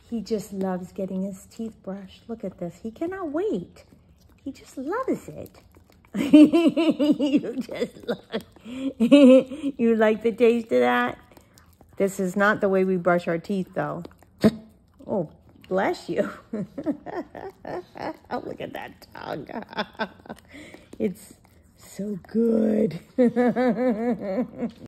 He just loves getting his teeth brushed. Look at this. He cannot wait. He just loves it. You just love it. You like the taste of that? This is not the way we brush our teeth, though. Oh, bless you. Oh, look at that tongue. It's so good.